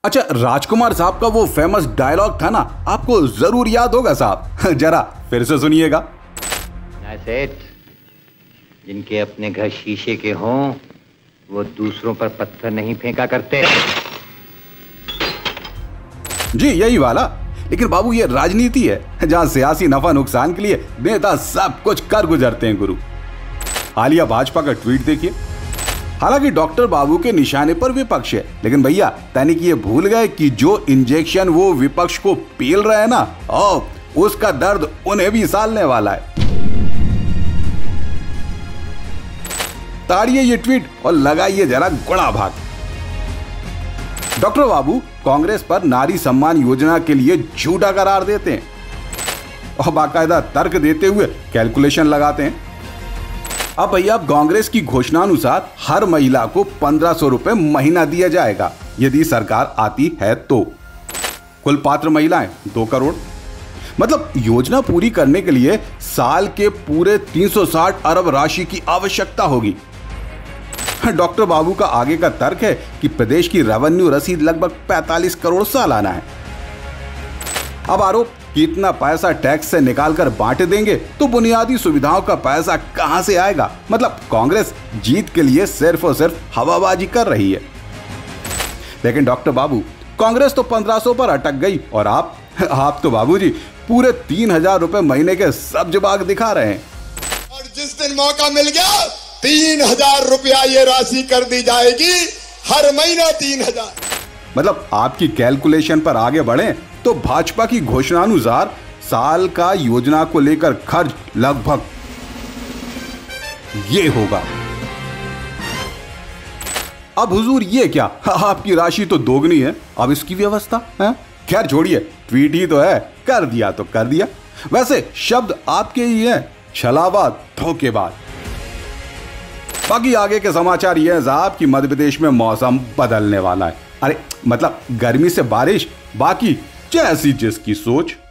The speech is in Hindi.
अच्छा, राजकुमार साहब का वो फेमस डायलॉग था ना, आपको जरूर याद होगा साहब। जरा फिर से सुनिएगा। सेठ, जिनके अपने घर शीशे के हों वो दूसरों पर पत्थर नहीं फेंका करते। जी यही वाला। लेकिन बाबू ये राजनीति है, जहां सियासी नफा नुकसान के लिए नेता सब कुछ कर गुजरते हैं गुरु। हालिया भाजपा का ट्वीट देखिए। हालांकि डॉक्टर बाबू के निशाने पर विपक्ष है, लेकिन भैया तनिक ये भूल गए कि जो इंजेक्शन वो विपक्ष को पेल रहे हैं ना, उसका दर्द उन्हें भी सालने वाला है। ताड़िए ये ट्वीट और लगाइए जरा गुणा भाग। डॉक्टर बाबू कांग्रेस पर नारी सम्मान योजना के लिए झूठा करार देते हैं और बाकायदा तर्क देते हुए कैलकुलेशन लगाते हैं। अब भैया कांग्रेस की घोषणानुसार हर महिला को 1500 रुपए महीना दिया जाएगा यदि सरकार आती है तो। कुल पात्र महिलाएं 2 करोड़। मतलब योजना पूरी करने के लिए साल के पूरे 360 अरब राशि की आवश्यकता होगी। डॉक्टर बाबू का आगे का तर्क है कि प्रदेश की रेवेन्यू रसीद लगभग 45 करोड़ सालाना है। अब आरोप कि इतना पैसा टैक्स से निकालकर बांट देंगे तो बुनियादी सुविधाओं का पैसा कहां से आएगा। मतलब कांग्रेस जीत के लिए सिर्फ और सिर्फ हवाबाजी कर रही है। लेकिन डॉक्टर बाबू, कांग्रेस तो 1500 पर अटक गई और आप तो बाबूजी पूरे 3000 रुपए महीने के सब्ज बाग दिखा रहे हैं। और जिस दिन मौका मिल गया 3000 रुपया ये राशि कर दी जाएगी, हर महीना 3000। मतलब आपकी कैलकुलेशन पर आगे बढ़े तो भाजपा की घोषणानुसार साल का योजना को लेकर खर्च लगभग ये होगा। अब हुजूर ये क्या, आपकी राशि तो दोगुनी है, अब इसकी व्यवस्था है। खैर छोड़िए, ट्वीट ही तो है, कर दिया तो कर दिया। वैसे शब्द आपके ही है, छलावा धोखेबाज। बाकी आगे के समाचार ये है साहब कि मध्य प्रदेश में मौसम बदलने वाला है। अरे मतलब गर्मी से बारिश, बाकी जैसी जिसकी सोच।